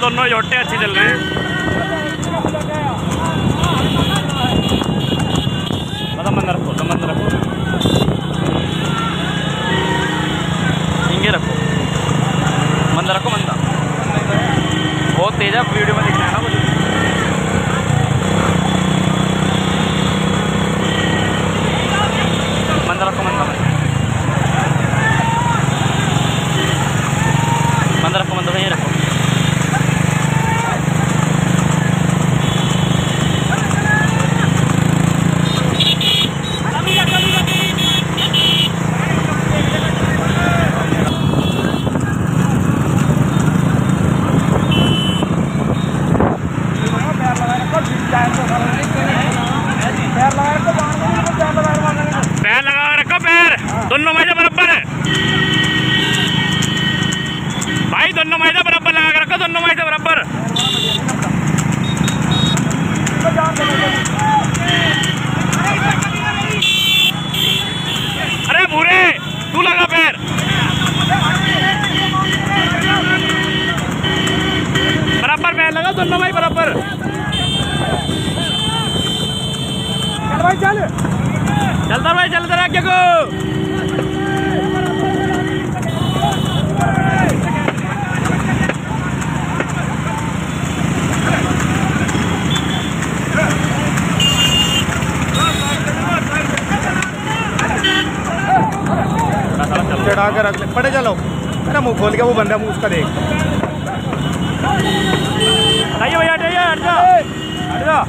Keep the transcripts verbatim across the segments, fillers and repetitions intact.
दोनों योटे अच्छे चल रहे हैं। मतलब मंद रखो, तो मंद रखो, इंगे रखो, मंद रखो, मंदा बहुत तेज है, वीडियो में दिख रहा है ना मुझे। मंद रखो, मंदा मंद रखो, मंद यहीं रखो। पैर लगा रखो, पैर दोनों माइजा बराबर है भाई, दोनों माइजा बराबर लगा के रखो, दोनों माइजा बराबर। अरे भूरे तू लगा पैर, बराबर पैर लगा, दोनों भाई बराबर। चल भाई चल, चलता भाई चलता रहा क्या को। चढ़ा कर रख ले, पड़े चलो, मेरा मुंह खोल के वो बंदा मुंह उसका देख। आइए भैया, हट जाइए, हट जा, हट जा।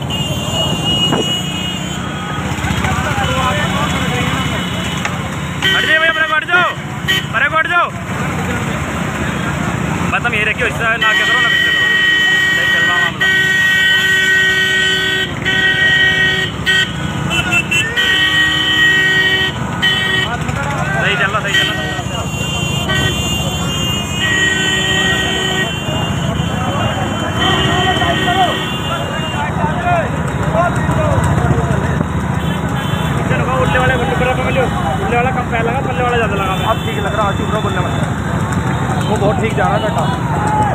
हट जाइए भैया, परे को हट जाओ, परे को हट जाओ। मतलब ये रखियो, इससे ना क्या करो ना पीछे करो, सही चल रहा मामला। सही चल रहा, सही चल रहा। उल्ले वाले उल्ले वाला कम पैर लगा, पल्ले वाला ज़्यादा लगा। अब ठीक लग रहा है, चुप रहो, बोलने में वो बहुत ठीक जा रहा है बेटा।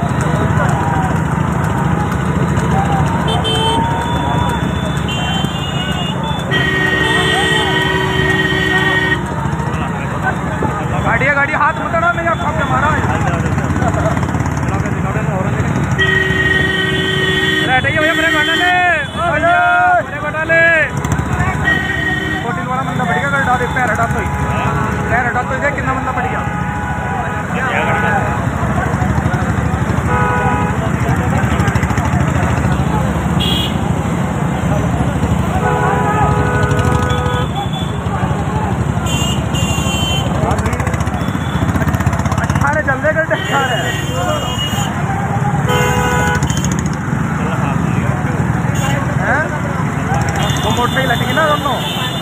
गाड़ी है, गाड़ी हाथ मत अड़ा, मेरे आप पे मारा है। हटाइए भैया, ब्रेक हटा ले, ब्रेक हटा ले। फोर्टीन वाला बंदा बढ़ गया, हटा दे, पैर हटा तो ही, पैर हटा तो ही, कितना बंदा बढ़ गया। अठारह चल रहे घंटे, अठारह वो मोटर ही लटकी ना दोनों।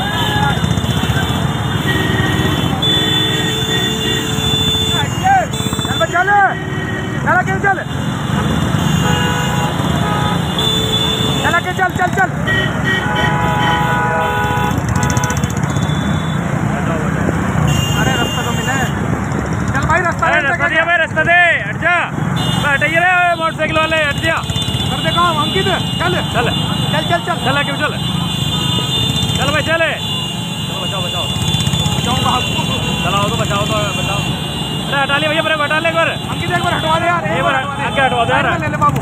चल चल के चल, चल के चल, चल चल। अरे रास्ता तो मिला है, चल भाई रास्ता, अरे रास्ता दिया भाई, रास्ता दे, हट जा, हटाइए रे मोटरसाइकिल वाले, हट जा। कर दे काम अंकित, चल चल चल चल चल चल क्यों, चल चल भाई, चले बचाओ बचाओ बचाओ, चलाओ तो बचाओ, तो बचाओ। अरे हटा लिया भैया, ब्रेक हटा ले एक बार, अंकित एक बार हटवा दे यार, एक बार आगे हटवा दे यार। ले ले बाबू।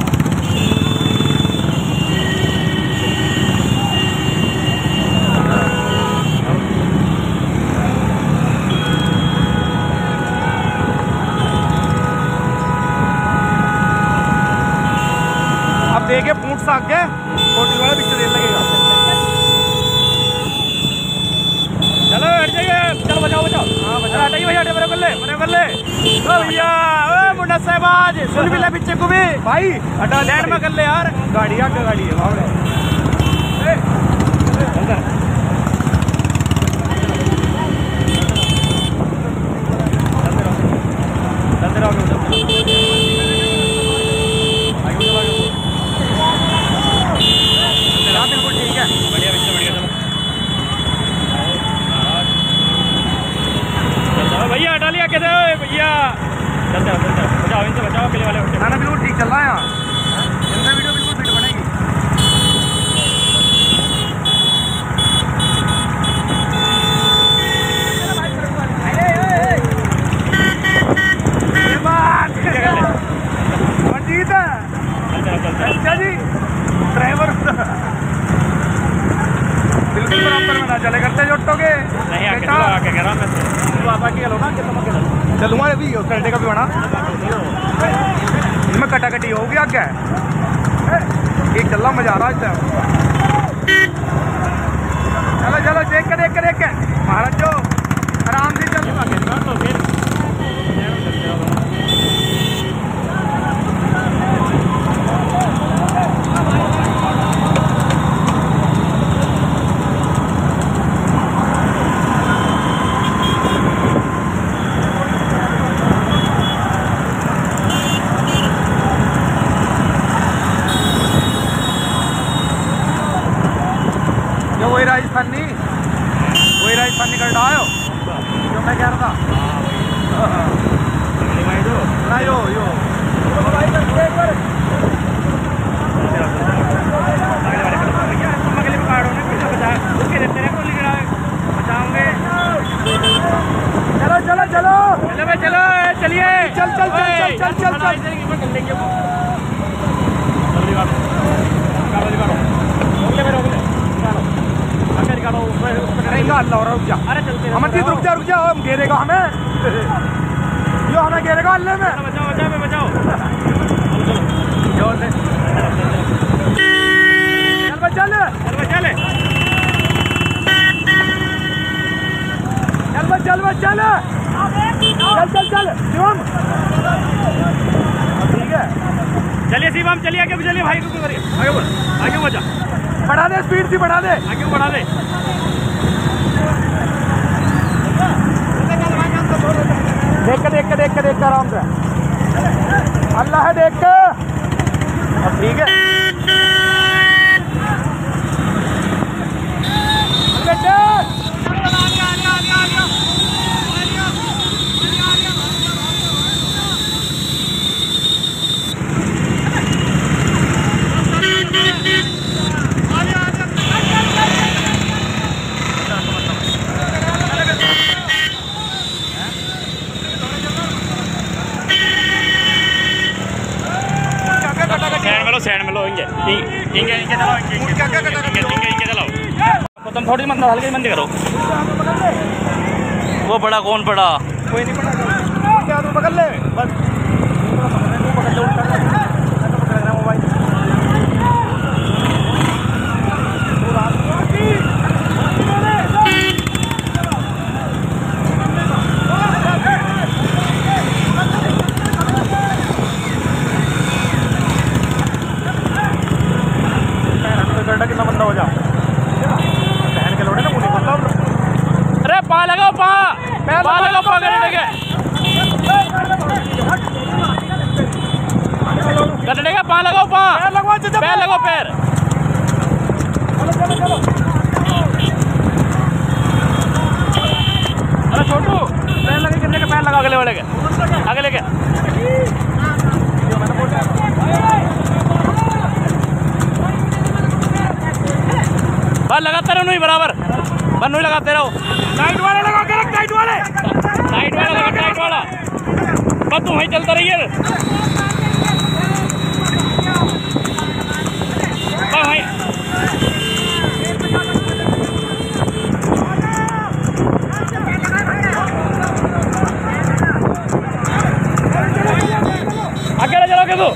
अब देखे पूंछ साग के छोटी वाला पिक्चर देने लगेगा। चलो हट जाइए, चलो बचाओ बचाओ। हाँ बचाओ, हटाइए भैया, हटे, मेरे कर ले, मेरे कर ले। ओ भैया, ओ मुन्ना साहब आज सुन भी ले पीछे को भी भाई, हटा लैंड में कर ले यार। गाड़ी आगे गाड़ी है वहाँ चलते रहो, भैया हटा लिया कैसे भैया, चलते चलते बचाओ, इनसे बचाओ, अकेले वाले ना ना बिल्कुल ठीक चल रहा है यहाँ, इनसे वीडियो बिल्कुल फिट बनेगी। मंजीत अच्छा जी ड्राइवर बिल्कुल बराबर में ना चले करते जोटोगे नहीं आके चलो, आके कह रहा मैं तो आप आके चलो ना, कि तुम अकेले चलूंगा अभी करने का भी बना इनमें कटा कटी होगी आगे ये चलना मजा आ रहा है। चलो चलो देख के देख के देख के महाराज जो आराम से चल तो फिर वही राजस्थानी वही राजस्थानी कर रहा हो जो मैं कह रहा था ना यो यो चलो चलो चलो चलो चलो चलिए चल चल चल चल चल चल रुक जा अमरजीत रुक जा रुक जा हम घेरेगा हमें यो हमें घेरेगा अल्लाह में बचाओ बचाओ बचाओ चल चल चल चल चल चल चल चल शिवम ठीक है चलिए शिवम चलिए आगे चलिए भाई को करिए आगे बढ़ आगे मजा बढ़ा दे स्पीड सी बढ़ा दे आगे बढ़ा दे देख के देख के देख के देख के आराम से अल्लाह है देख के अब ठीक है साइड में लो इंगे इंगे इंगे चलाओ इंगे इंगे इंगे चलाओ तुम थोड़ी मंद हल्की मंदी करो वो बड़ा कौन बड़ा कोई नहीं पड़ा क्या तू पकड़ ले बस पकड़ ले उल्टा पकड़ रहा मोबाइल कितना बंदा हो जा बहन के लोड़े ना मुझे मतलब अरे पा लगाओ पा पा लगाओ पा करने के करने का पा लगाओ पा पैर लगवा पैर लगाओ पैर चलो चलो चलो अरे छोटू पैर लगे करने के पैर लगा अगले वाले के अगले के बस लगाते रहो नहीं बराबर बस नहीं लगाते रहो टाइट वाले लगा के रख टाइट वाले टाइट वाला लगा टाइट वाला बस तुम वहीं चलता रहिए भाई अकेले चलो के तू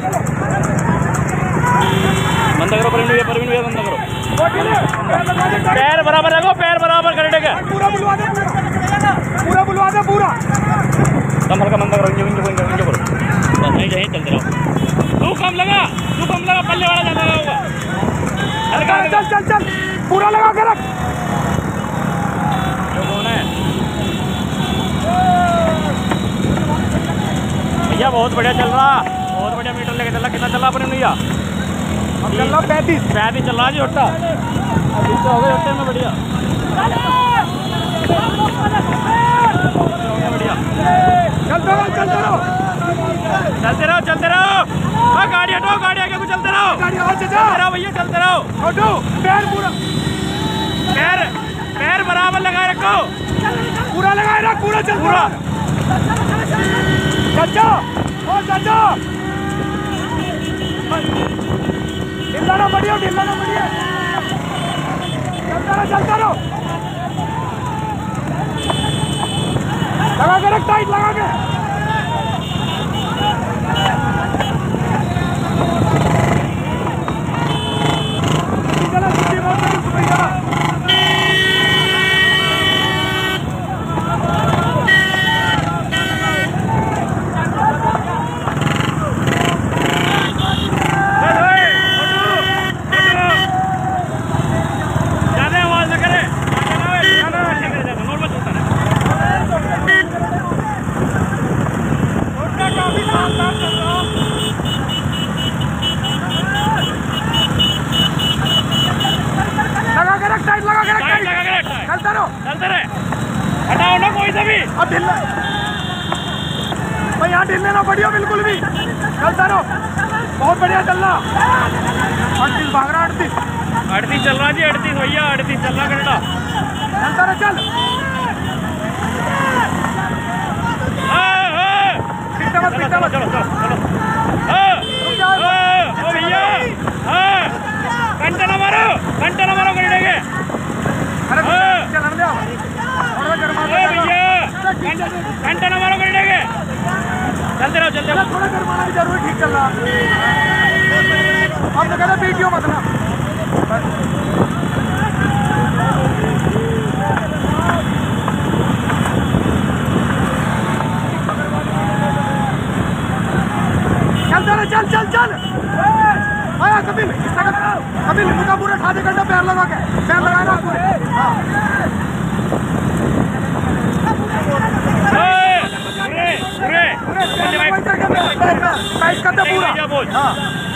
बंद करो परवीन भैया परवीन भैया बंद करो पैर बराबर रखो पैर बराबर करने का पूरा बुलवा दे पूरा बुलवा दे पूरा कम हल्का मंदा करो इंजन इंजन इंजन करो बस नहीं चाहिए चलते रहो तू कम लगा तू कम लगा पल्ले वाला ज्यादा होगा हल्का चल चल चल पूरा लगा के रख जो कौन है भैया बहुत बढ़िया चल रहा बहुत बढ़िया मीटर लेके चल रहा कितना चल रहा अपने भैया अब चल रहा पैंतीस पैंतीस चल रहा जी होटा अभी तो हो गए होटे में बढ़िया बढ़िया चल चलो चल चलो चल चलो चल पूरा चाचा ओ चाचा ढिल्ला ना बढ़िया ढिल्ला ना बढ़िया चलता रहो चलता रहो लगा के रख टाइट लगा के चला छुट्टी बहुत बड़ी सुबह चला चलता रहो चलते रहे हटाओ ना कोई से भी अब ढिलना भाई यहाँ ढिलने ना बढ़िया बिल्कुल भी चलता रहो बहुत बढ़िया चल रहा अड़तीस भाग रहा अड़तीस अड़तीस चल रहा जी अड़तीस भैया अड़तीस चल रहा कनाडा चलता रहो चल पीछे मत पीछे मत चलो चलो चलो भैया घंटा ना मारो घंटा ना मारो कनाडा के अरे चलन दे थोड़ा गरमा दे भैया घंटा ना मारो कनाडा के चलते रहो चलते रहो थोड़ा गरमाना भी जरूरी ठीक चल रहा अब तो कहते वीडियो मत ना चल चल चल चल आया कपिल कपिल मुझे पूरा ठा दे करना पैर लगा के पैर लगाना पूरे हाँ पूरे पूरे टाइट कर दे पूरा हाँ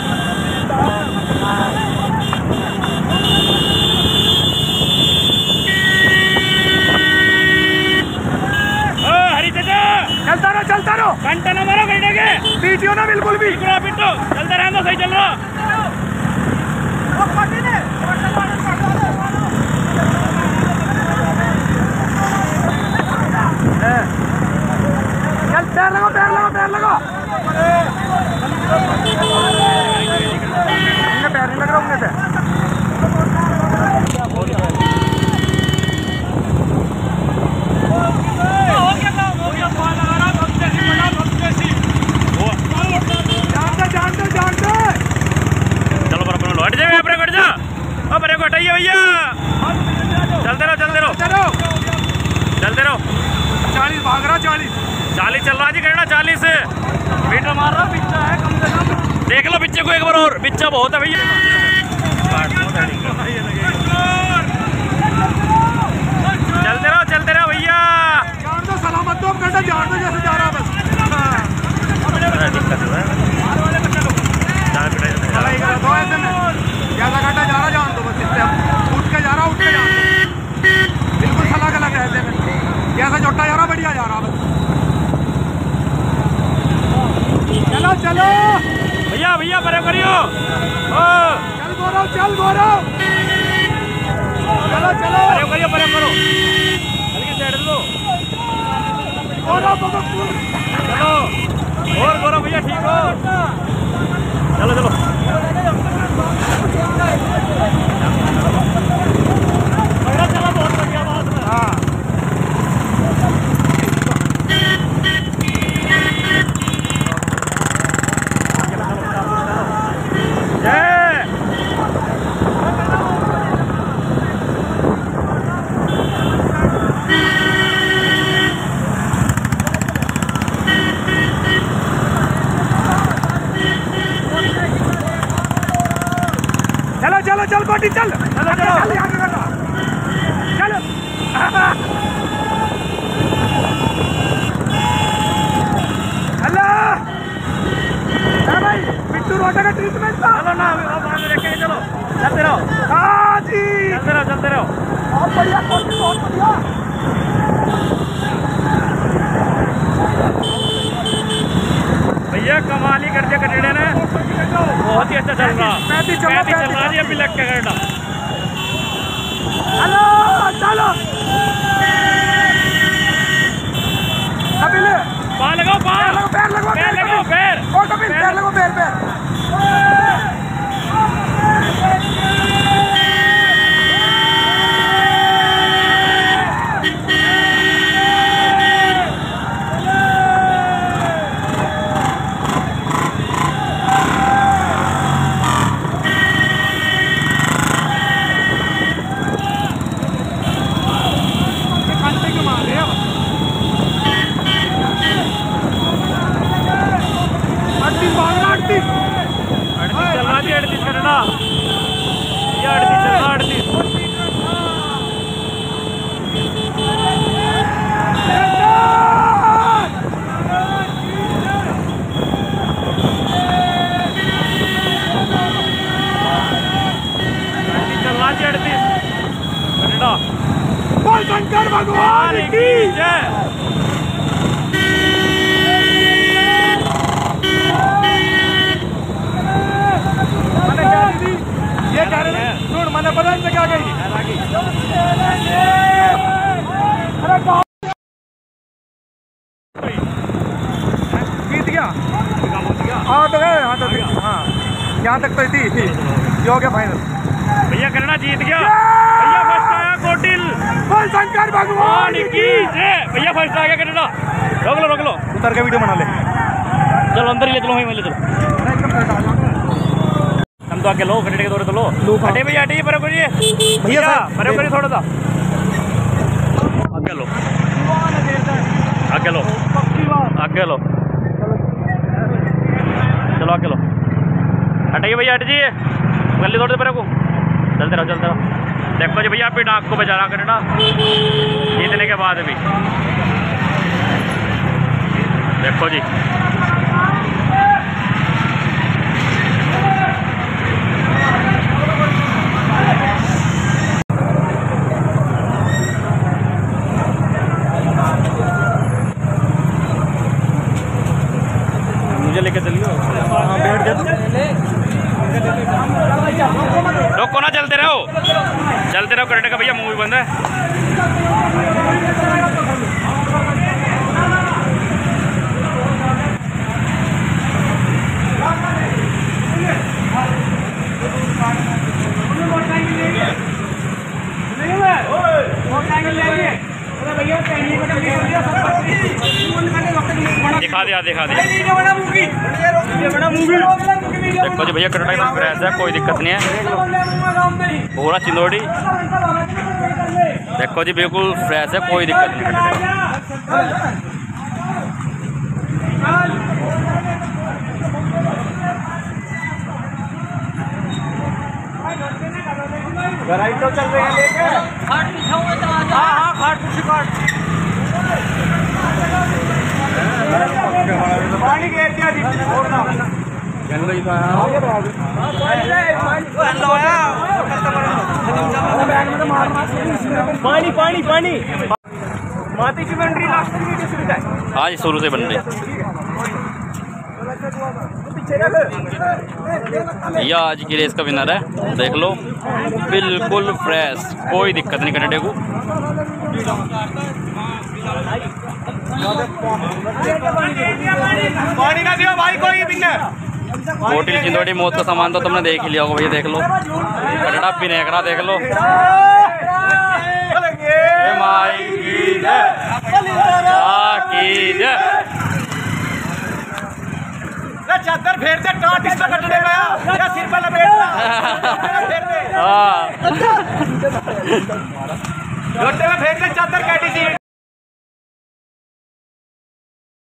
हरी चाचा चलता रहो चलता रहो घंटा ना मारो घंटे के पीटियो ना बिल्कुल भी पिटो पिटो चलते रहना सही चल रहा चल पैर लगाओ पैर लगाओ पैर लगाओ उनके पैर नहीं लग रहा उनके पैर जानते जानते चलो बराबर लो हट जाए ब्रेक हट जा ओ ब्रेक हटाइए भैया चलते रहो चलते रहो चलो चलते रहो चालीस भाग रहा चालीस चालीस चल रहा जी कहना चालीस मीटर मार रहा पिच्चा है कम से कम देख लो पिच्चे को एक बार और पिच्चा बहुत है भैया चलते रहो चलते रहो भैया जान दो सलामत दो घंटा जान दो जैसे जा रहा बस दो ऐसे में ज्यादा घंटा जा रहा जान दो बस इससे उठ के जा रहा उठ के जान दो बिल्कुल सलाह गलत है ऐसे में जैसा छोटा जा रहा बढ़िया जा रहा बस चलो चलो भैया भैया बड़े करियो ओ चल गौरव चल गौरव चलो चलो बड़े करियो बड़े करो हल्की साइड लो गौरव चलो और गौरव भैया ठीक हो चलो चलो चलो बहुत बढ़िया बात है हाँ चलो चलो चल पार्टी चल चलो चलो चलो हेलो भाई बिट्टू रोटा का ट्रीटमेंट चलो ना देखेंगे चलो चलते रहो हाँ जी चलते रहो चलते रहो बहुत बढ़िया बहुत बढ़िया भैया कमाल ही कर दिया कटेड़े ने बहुत ही अच्छा चल रहा पैंतीस चल पैंतीस चल रहा जी अभी लग के करना हेलो चलो जीत गया। हाँ तो गए, हाँ तो हाँ यहाँ तक तो थी थी ये हो गया फाइनल। भैया कनाडा जीत गया। भैया फर्स्ट आया कोटिल। बोल शंकर भगवान की जय। भैया फर्स्ट आ गया कनाडा। रोक लो रोक लो, उतर के वीडियो बना ले। चलो अंदर ही ले चलो, वहीं ले चलो। हम तो आगे लो, कनाडा के दौरे तो लो। हटे भैया हटे, बरो करिए भैया, बरो करिए थोड़ा सा आगे लो, आगे लो, आगे लो, चलो आगे लो। हटाइए भैया, हट जाइए, गली थोड़े पर को चलते रहो चलते रहो। देखो जी भैया, अभी डाक को बचा रहा कनाडा जीतने के बाद भी। देखो जी मुझे लेके चलियो। हाँ बैठ जाओ, रोको ना, चलते रहो चलते रहो। कनाडा का भैया मूवी बंद है। दिखा दिया दिखा दिया। देखो जी भैया, कनाडा एकदम फ्रेश है, कोई दिक्कत नहीं है। पूरा चिंदोड़ी देखो जी, बिल्कुल फ्रेश है, कोई दिक्कत नहीं है। तो चल रहे हैं लेके खाट पीछा हुआ चला जा। हाँ हाँ खाट पीछे खाट पानी के एरिया दी छोड़ना जंगल ही था। पानी पानी पानी माती की बन रही लास्ट की वीडियो शुरू है। हाँ जी, शुरू से बन रही। यह आज की रेस का विनर है, देख लो, बिल्कुल फ्रेश, कोई दिक्कत नहीं कनाडा को। पानी ना दियो भाई, कोई विनर। कोटिल चिंदोड़ी मौत का सामान तो तुमने देख ही लिया होगा भैया, देख लो कनाडा पिनेकरा देख लो। माई की जय। चादर फेरते टाट इस पे कटने गया या सिर पे लपेटना हाँ लोटे में फेरते चादर कैटी थी।